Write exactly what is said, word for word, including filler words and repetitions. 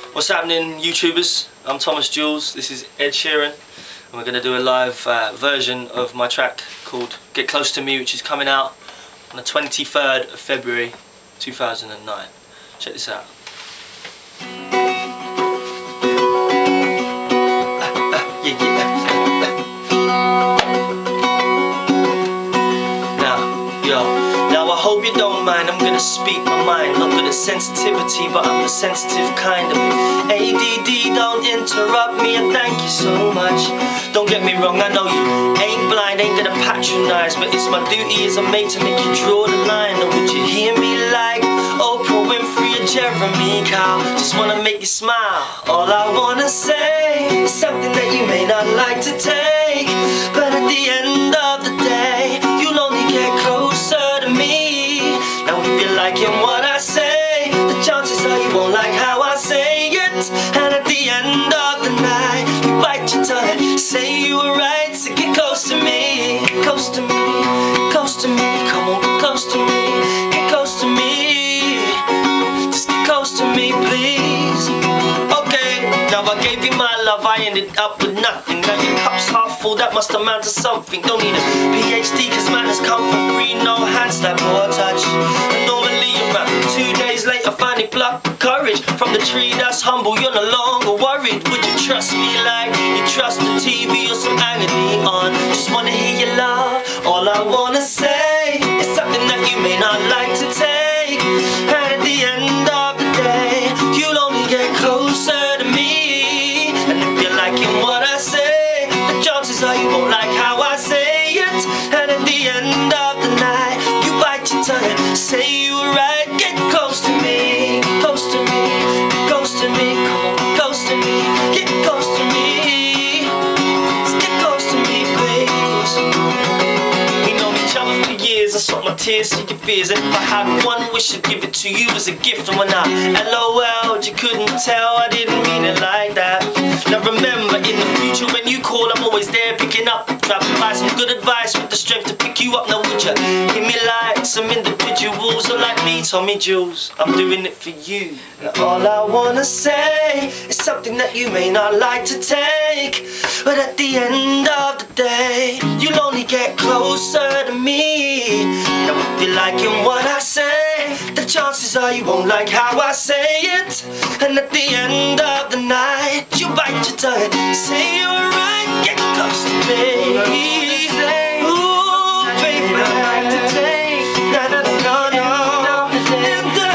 What's happening, YouTubers? I'm Thomas Jules, this is Ed Sheeran, and we're going to do a live uh, version of my track called Get Close to Me, which is coming out on the twenty-third of February two thousand nine. Check this out. I hope you don't mind, I'm gonna speak my mind. Not good at sensitivity, but I'm the sensitive kind of it. A D D, don't interrupt me, and thank you so much. Don't get me wrong, I know you ain't blind, ain't gonna patronize, but it's my duty as a mate to make you draw the line. Or would you hear me like Oprah Winfrey or Jeremy Kyle? Just wanna make you smile. All I wanna say is something that you may not like to take, but at the end of the day, you'll only get closer to me. Now if you're liking what I say, the chances are you won't like how I say it. And at the end of the night, you bite your tongue, say you were right. So get close to me, close to me, close to me. Come on, get close to me, get close to me. Just get close to me, please. Okay, now I gave you my love, I ended up with nothing. Now your cup's half full, that must amount to something. Don't need a P H D, cause mine has come for free. No hand slap or touch. And normally around two days later, finally pluck the courage from the tree that's humble. You're no longer worried. Would you trust me like you trust the T V or some agony on? Just wanna hear your love. All I wanna say is something that you may not like to take. And at the end of the day, you'll only get closer to me. And if you're liking what I say, the chances are you won't like how I say it. And at the end of the night, you bite your tongue, say you were right. Get close to me, close to me, close to me. Come on, close to me, get close to me. Just get close to me, please. We know each other for years, I saw my tears, see your fears. And if I had one wish, I'd give it to you as a gift. And when I LOL'd, you couldn't tell I didn't mean it like that. Now remember, in the future when you call, I'm always there picking up, dropping by some good advice with the strength to pick you up. Now would you hear me like some individuals, or like me, Tommy Jules? I'm doing it for you. Now all I wanna say is something that you may not like to take, but at the end of the day, you'll only get closer to me. Now if you're liking what I say, the chances are you won't like how I say it. And at the end of the night, you bite your tongue, say you're right, get close to me. Ooh, baby, I like to take, na na na na.